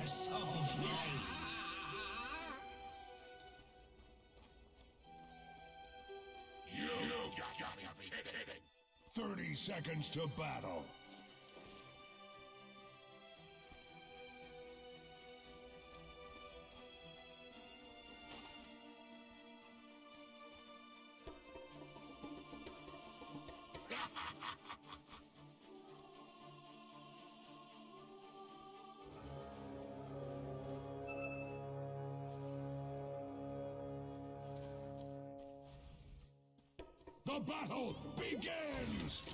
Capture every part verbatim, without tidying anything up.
so nice. You gotta be kidding! Thirty seconds to battle. The battle begins!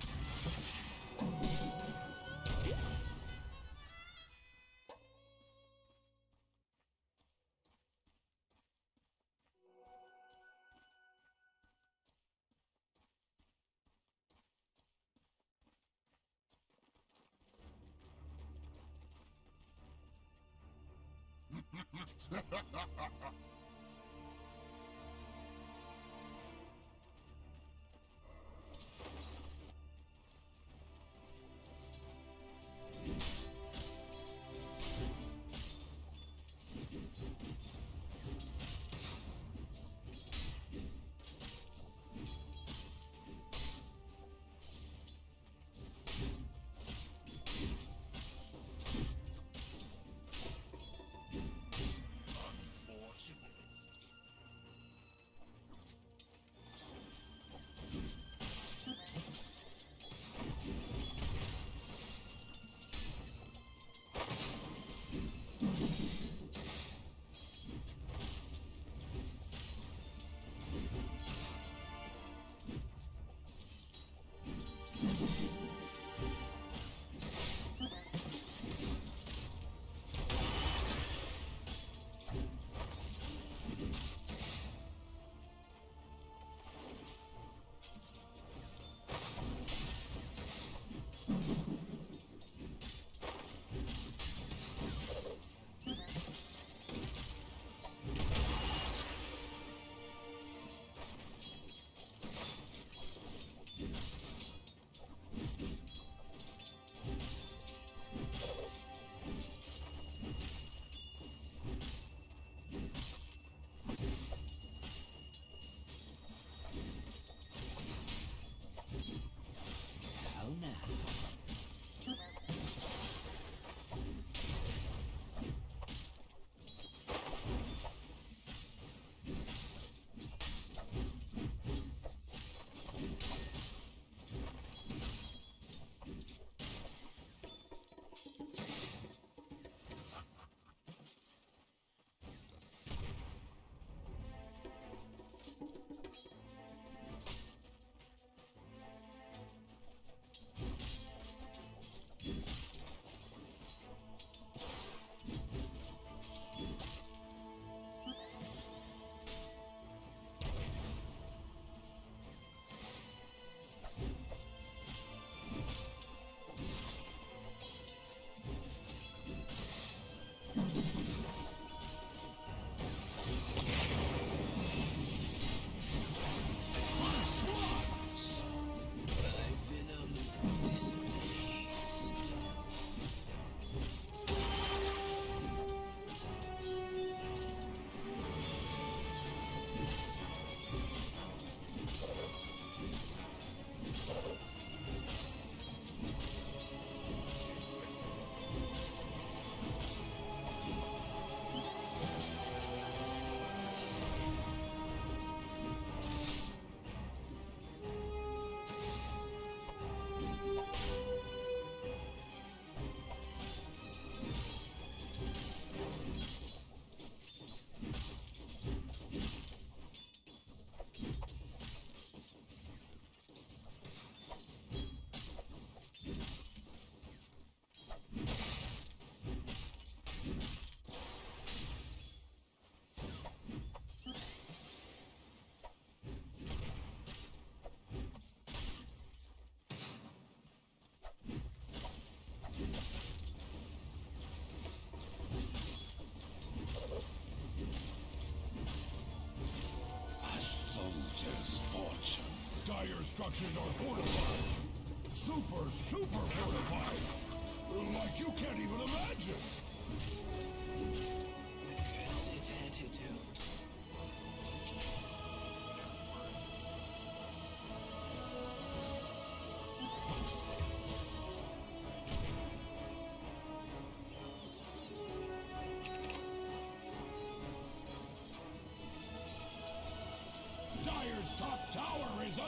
Dire structures are fortified. Super, super fortified. Like you can't even imagine.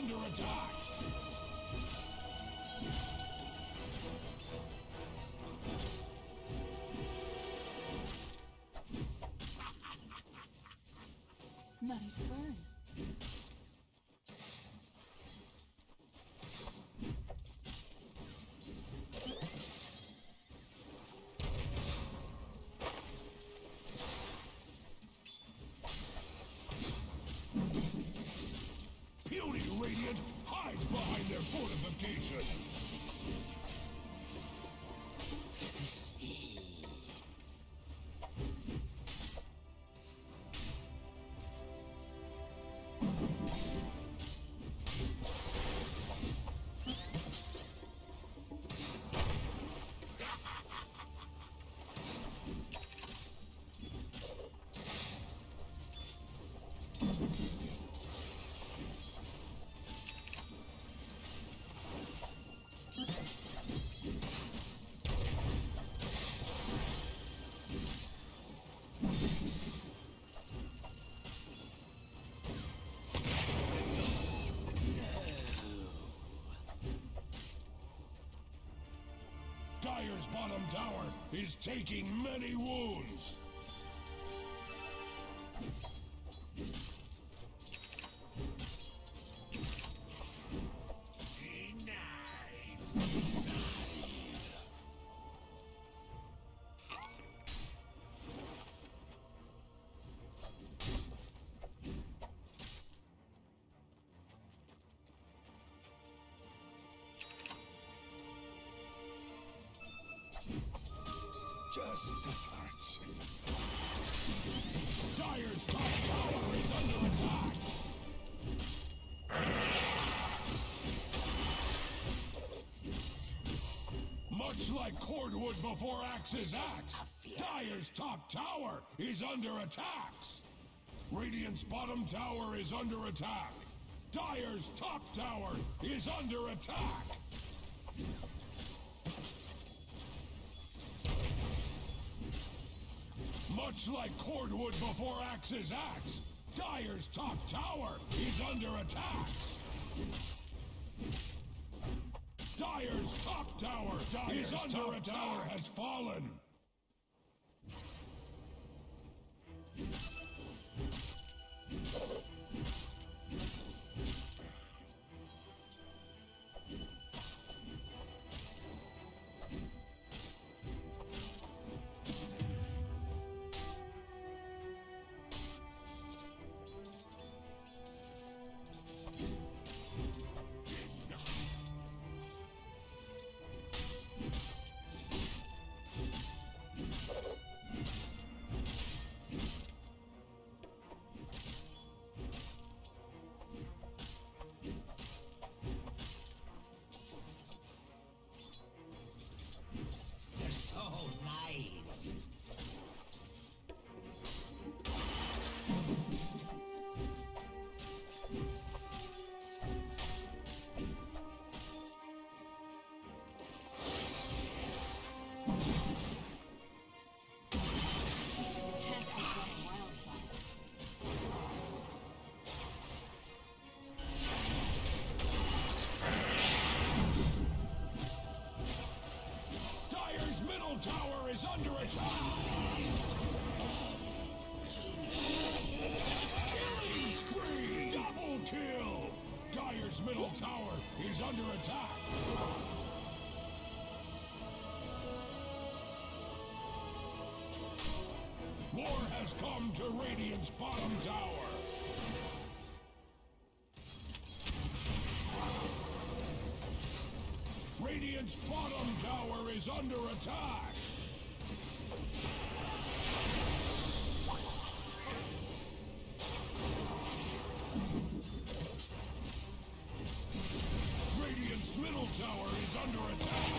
under attack. Money to burn. Puny Radiant hides behind their fortification. Dire's bottom tower is taking many wounds. Just a touch. Dire's top tower is under attack. Much like cordwood before Axe's axe, Dire's top tower is under attack. Radiant's bottom tower is under attack. Dire's top tower is under attack. Much like cordwood before Axe's axe, Dire's top tower is under attack. Dire's top tower Dire's is under top attack. Tower has fallen. Tower is under attack! Killing spree! Double kill! Dire's middle tower is under attack! War has come to Radiant's bottom tower! Radiant's bottom tower is under attack! Radiant's middle tower is under attack!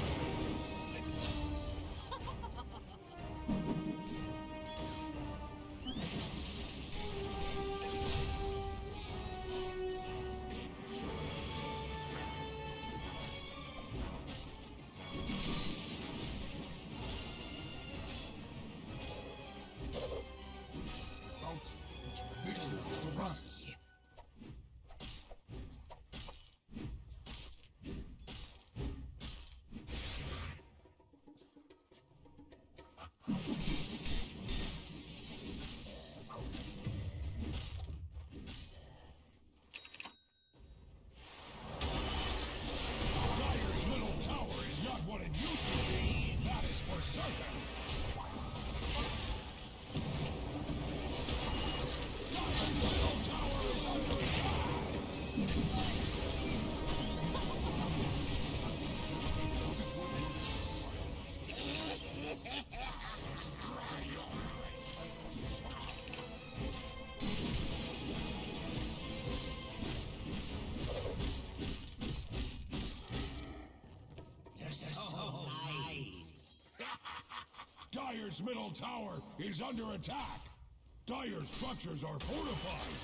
Dire's middle tower is under attack. Dire's structures are fortified.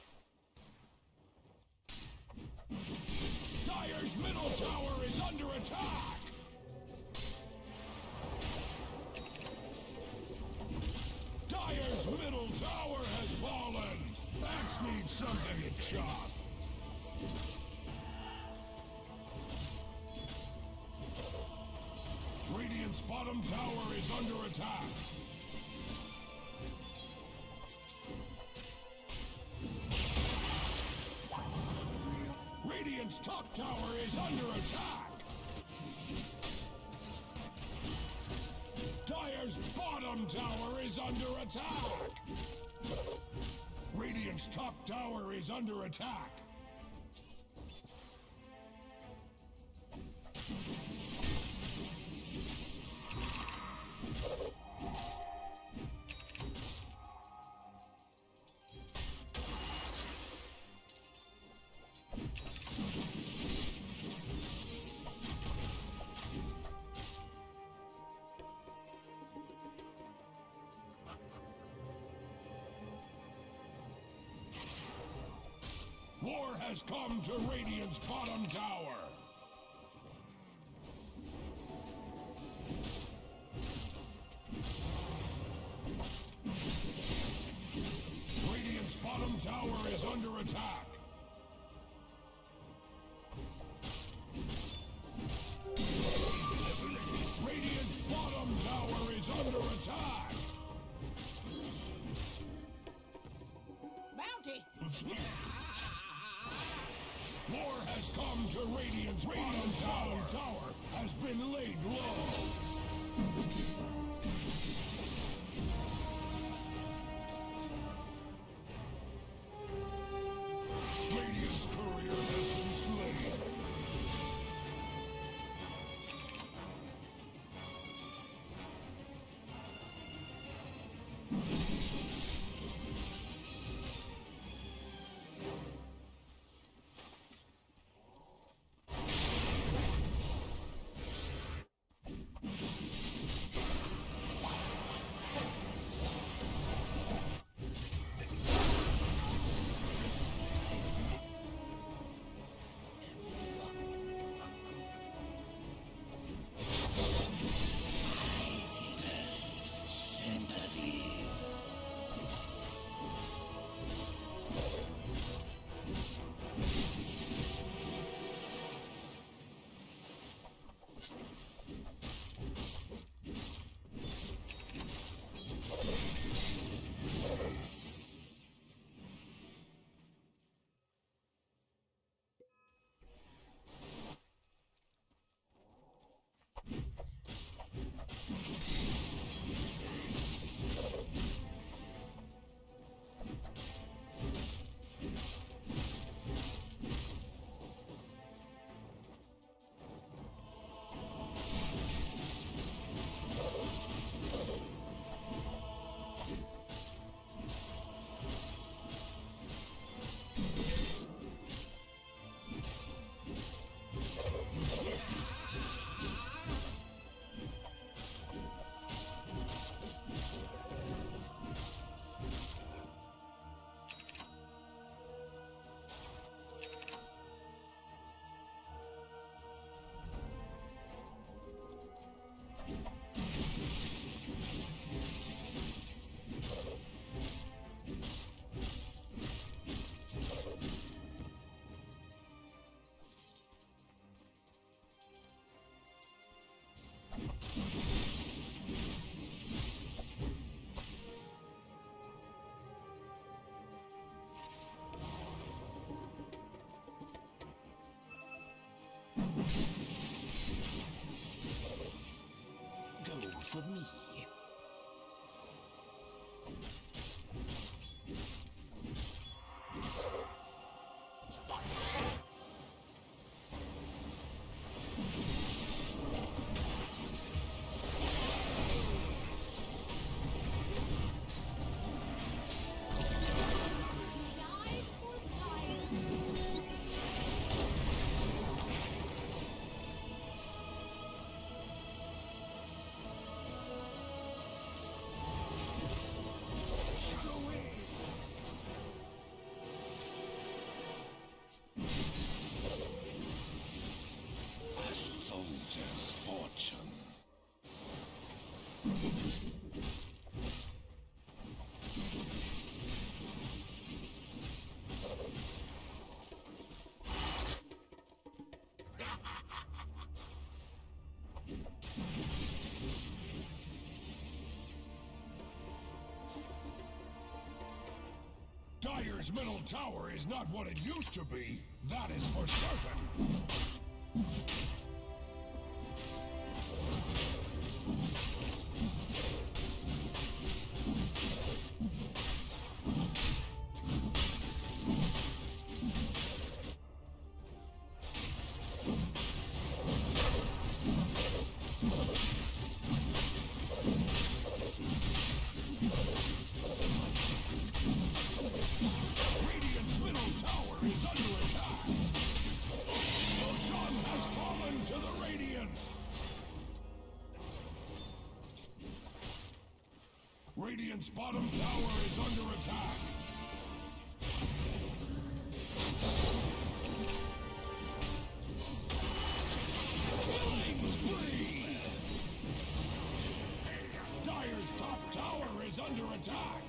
Dire's middle tower is under attack. Dire's middle tower has fallen. Axe needs something to chop. Radiant's bottom tower is under attack. Radiant's top tower is under attack. Dire's bottom tower is under attack. Radiant's top tower is under attack. War has come to Radiant's bottom tower. Radiant's bottom tower is under attack. Radiant's bottom tower is under attack. Bounty! War has come to Radiant's Radiant's bottom tower has been laid low. Radiant's courier has been slain. Go for me. Dire's middle tower is not what it used to be, that is for certain. Radiant's bottom tower is under attack. Killing spree! Dire's top tower is under attack.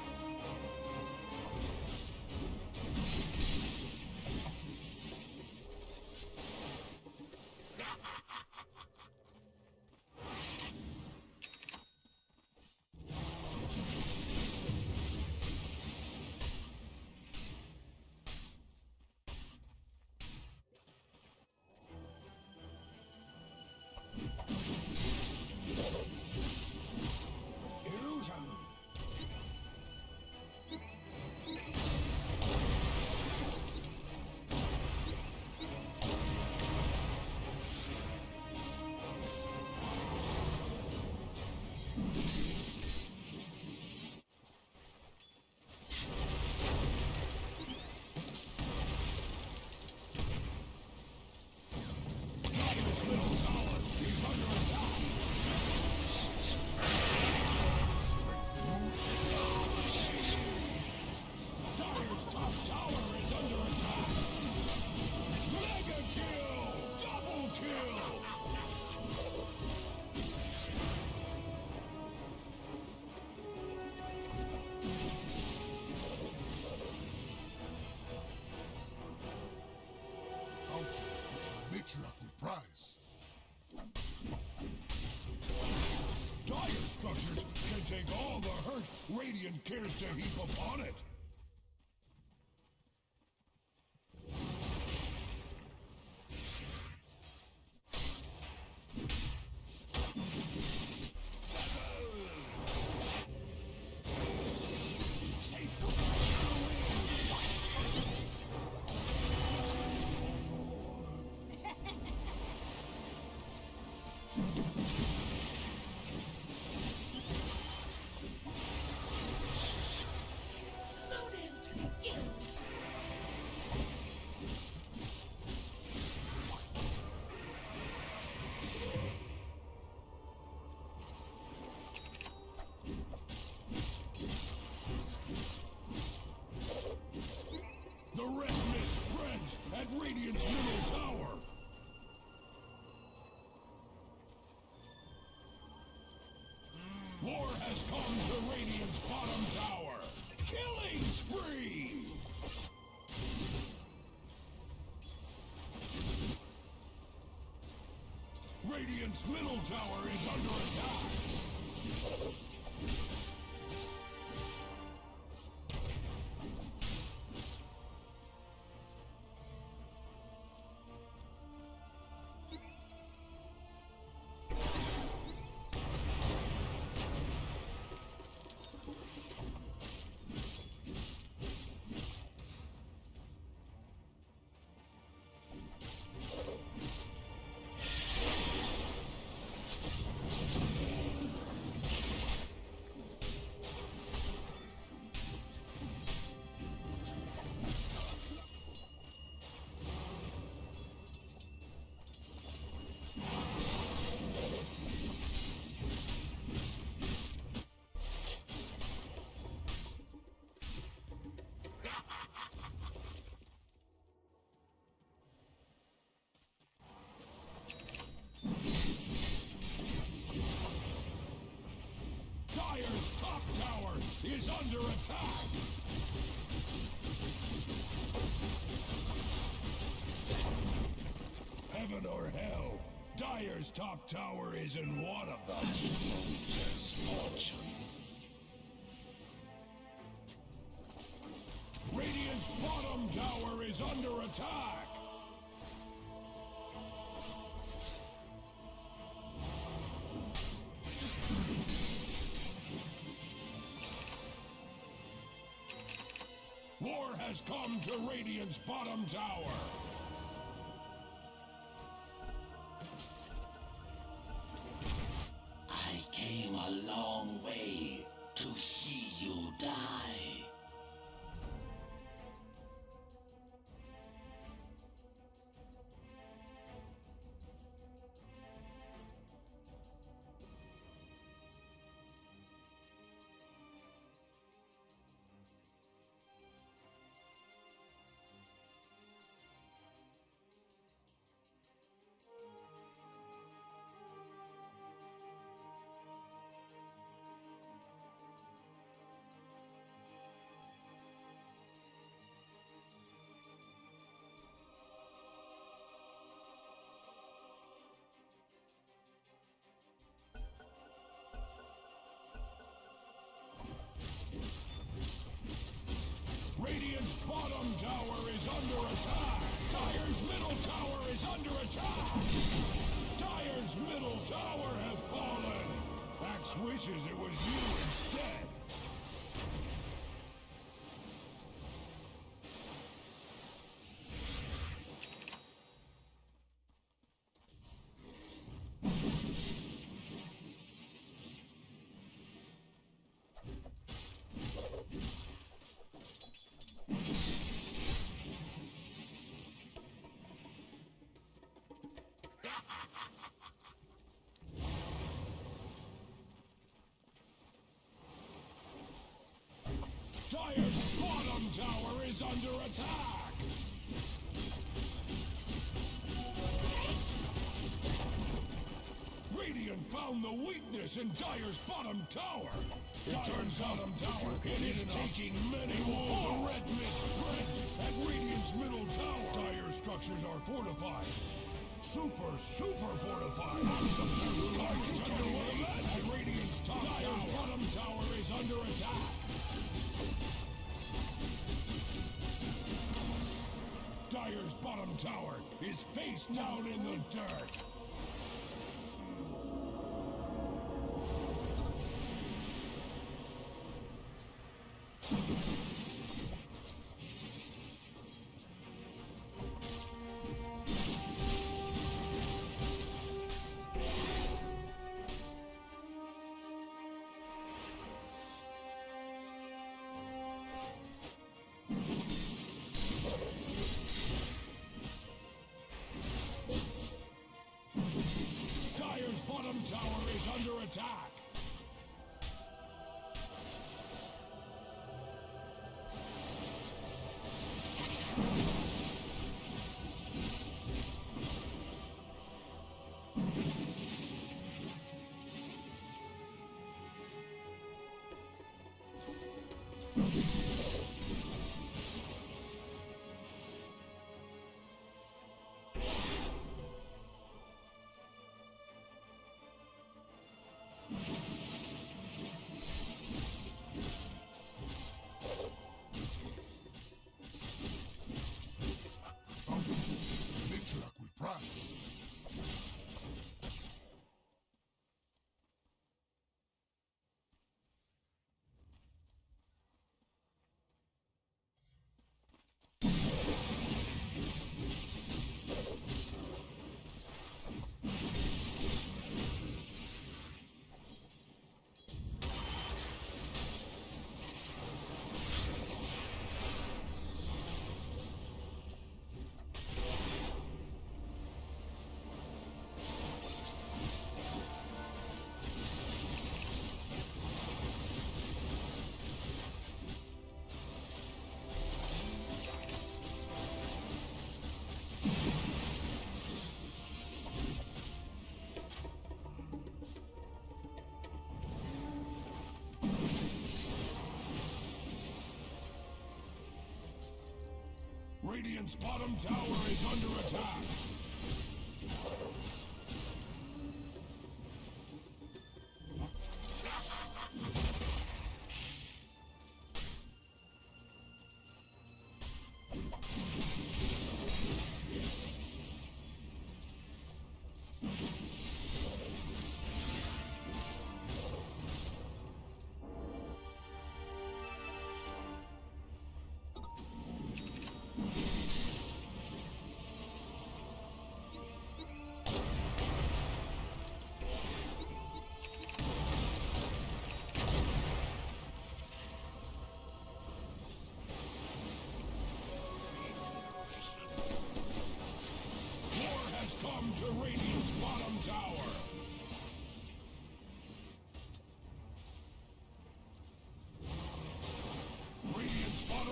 Prize. Dire structures can take all the hurt Radiant cares to heap upon it. The red mist spreads at Radiant's middle tower. War has come to Radiant's bottom tower. Killing spree! Radiant's middle tower is under attack. Dire's top tower is under attack! Heaven or hell, Dire's top tower is in one of them. Misfortune. is under attack! War has come to Radiant's bottom tower! I came a long way to see you die. Radiant's bottom tower is under attack! Dire's middle tower is under attack! Dire's middle tower has fallen! Axe wishes it was you instead! Dire's bottom tower is under attack! Radiant found the weakness in Dire's bottom tower! It turns out bottom tower it is taking many more. The red mist spreads at Radiant's middle tower! Dire structures are fortified! Super, super fortified! I'm sometimes hard to tell you at Radiant's top Dire's tower. Bottom tower is under attack! Dire's bottom tower is face down in the dirt! Dire's bottom tower is under attack! Radiant's bottom tower is under attack!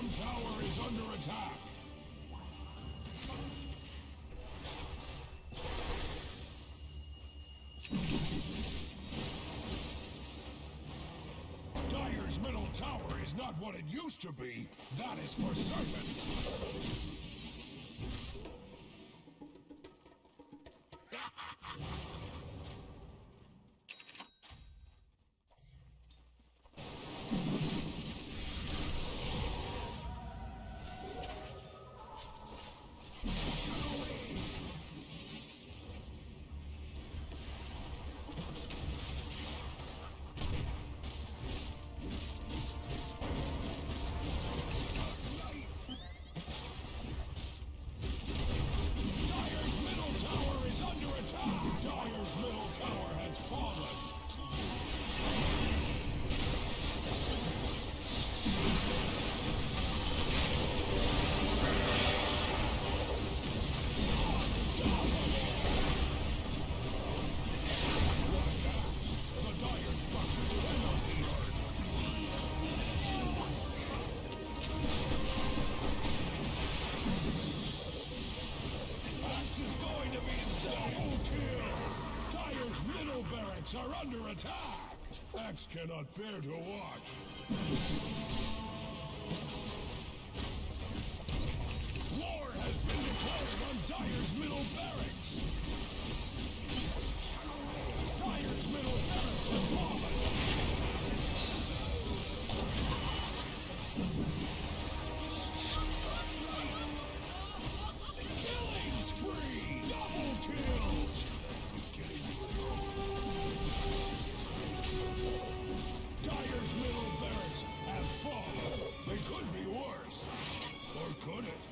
bottom tower is under attack. Dire's middle tower is not what it used to be. That is for certain. Are under attack! Axe cannot bear to watch. War has been declared on Dire's middle barracks! Dire's middle barracks have fallen! Killing spree! Double kill! Dire's middle barracks have fallen. They could be worse. Or could it?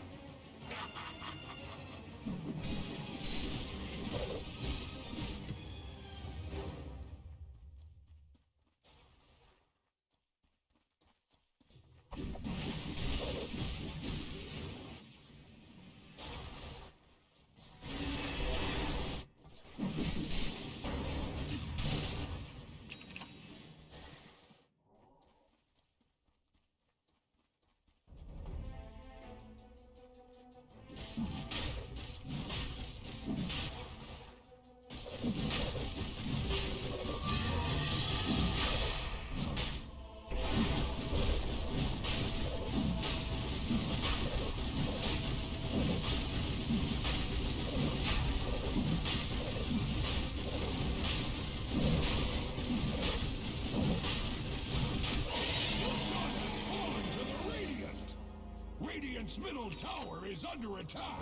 Radiant's middle tower is under attack!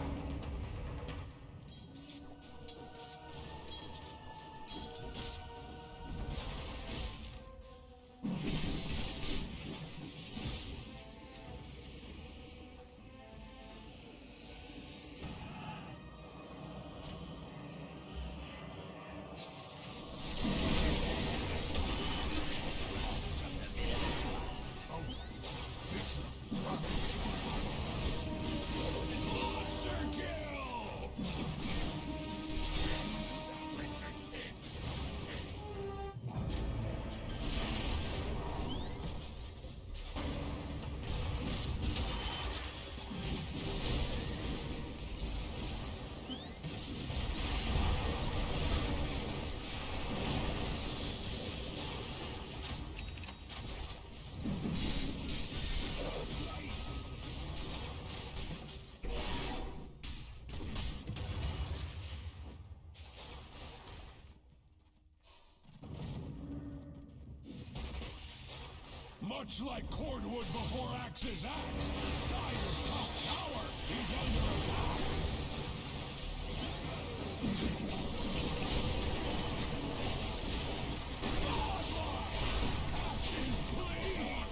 Much like cordwood before Axe's axe, Dire's top tower is under attack! Godlike! Axe's bleed!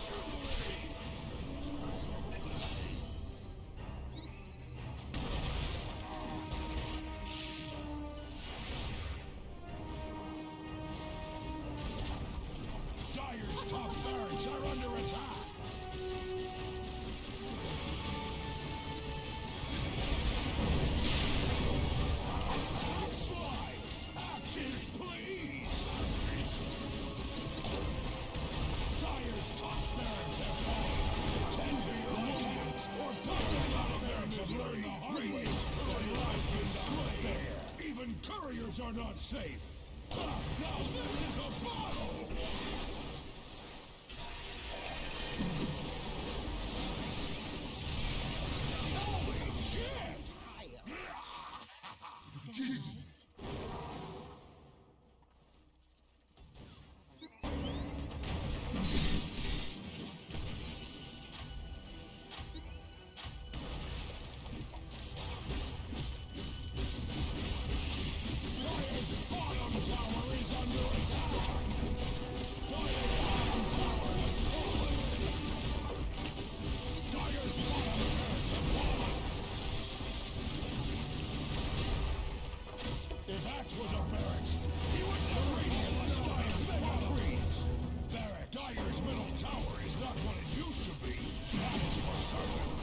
Dire's top barracks are under attack! not safe. Ah, now this is a battle! Holy shit! Good night. Dire's bottom tower is under attack! Dire's bottom tower has fallen! Dire's bottom barracks have fallen! If Axe was a barracks, he would never radiant like Dire's bottom breeds! Barrack, Dire's middle tower is not what it used to be. That is for certain.